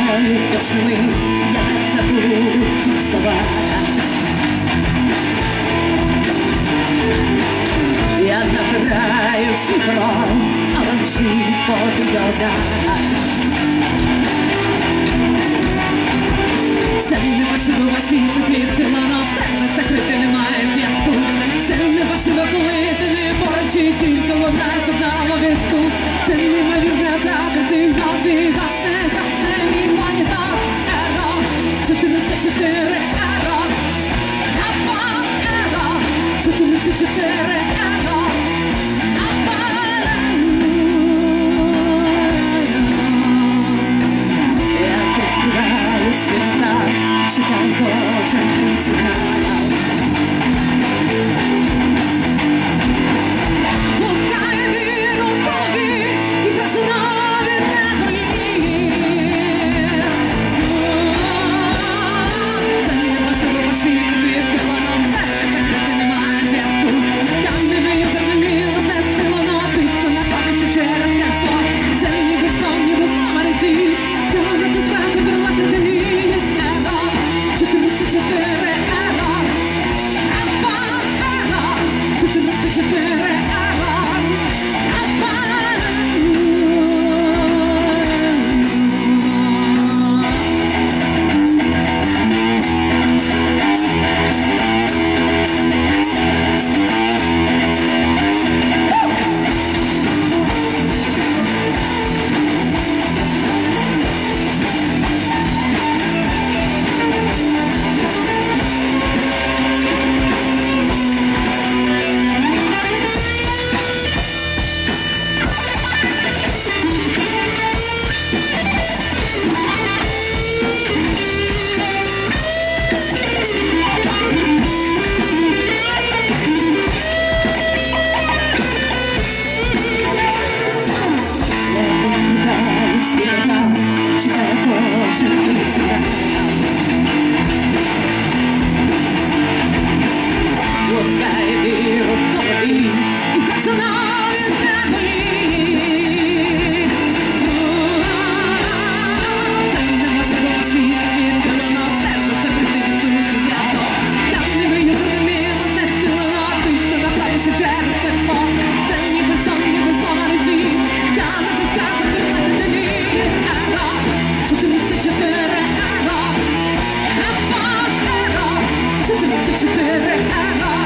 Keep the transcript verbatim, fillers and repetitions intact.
чекаю кожну мить, я не забуду ті слова. Я набираю свій кров, а вночі поки одна. Це неважливо, світло підхилено, це не закрите, немає п'ятку. Це неважливо, коли ти не поруч, і тільки лунає сигнал обов'язку. Це неймовірна правда, сигнал твій гасне, гасне мій монітор. Еро, чотирнадцять чотири, еро, апал, еро, чотирнадцять чотири, еро, апал. Я відкриваю світа, чекаю кожен твій сигнал. Дай віру в тобі, і хай знав він не горі. Це неможливо, світ відкрилено, серце закрите відсутні свято. Як не мию зрозуміло, не стілено, тисно на клавіші через тепло. Це ніби сон, ніби зламаний світ, я натискаю чотирнадцять ліній. Еро, чотирнадцять чотири, еро, апал, еро, чотирнадцять чотири, еро.